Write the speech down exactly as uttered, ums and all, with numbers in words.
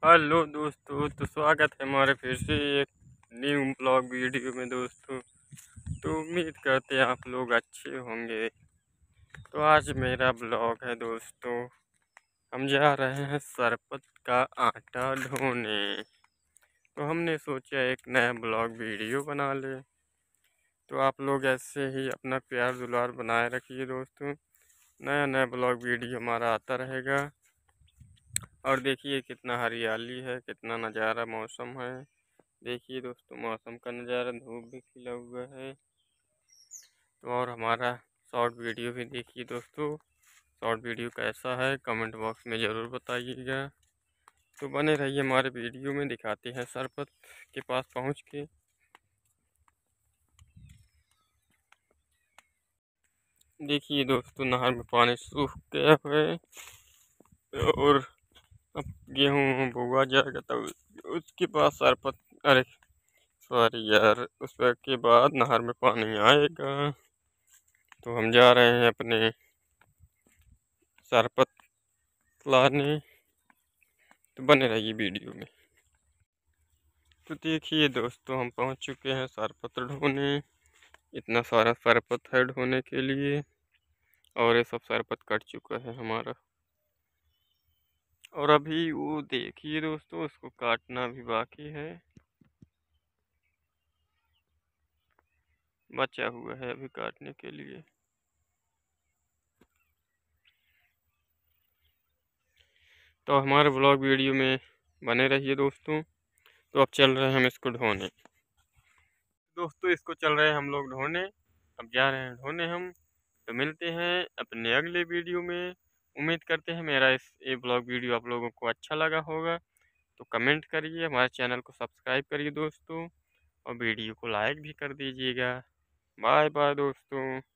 Hello दोस्तों, तो स्वागत है हमारे फिर से एक न्यू ब्लॉग वीडियो में दोस्तों। तो उम्मीद करते हैं आप लोग अच्छे होंगे। तो आज मेरा ब्लॉग है दोस्तों, हम जा रहे हैं सरपत का आटा ढोने। तो हमने सोचा एक नया ब्लॉग वीडियो बना ले। तो आप लोग ऐसे ही अपना प्यार दुलार बनाए रखिए दोस्तों। नया नया ब्लॉग वीडियो हमारा आता रहेगा। और देखिए कितना हरियाली है, कितना नज़ारा मौसम है। देखिए दोस्तों मौसम का नज़ारा, धूप भी खिला हुआ है। तो और हमारा शॉर्ट वीडियो भी देखिए दोस्तों। शॉर्ट वीडियो कैसा है कमेंट बॉक्स में ज़रूर बताइएगा। तो बने रहिए हमारे वीडियो में, दिखाते हैं सरपत के पास पहुंच के। देखिए दोस्तों नहर में पानी सूख गया है और अब गेहूँ बोआ जाएगा तब उसके पास सरपत, अरे सॉरी यार, उस के बाद नहर में पानी आएगा। तो हम जा रहे हैं अपने सरपत लाने। तो बने रहिए वीडियो में। तो देखिए दोस्तों हम पहुंच चुके हैं सरपत ढोने। इतना सारा सरपत है ढोने के लिए और ये सब सरपत कट चुका है हमारा। और अभी वो देखिए दोस्तों उसको काटना भी बाकी है, बचा हुआ है अभी काटने के लिए। तो हमारे ब्लॉग वीडियो में बने रहिए दोस्तों। तो अब चल रहे हैं हम इसको ढोने। दोस्तों इसको चल रहे हैं हम लोग ढोने, अब जा रहे हैं ढोने हम। तो मिलते हैं अपने अगले वीडियो में। उम्मीद करते हैं मेरा इस ये ब्लॉग वीडियो आप लोगों को अच्छा लगा होगा। तो कमेंट करिए, हमारे चैनल को सब्सक्राइब करिए दोस्तों, और वीडियो को लाइक भी कर दीजिएगा। बाय बाय दोस्तों।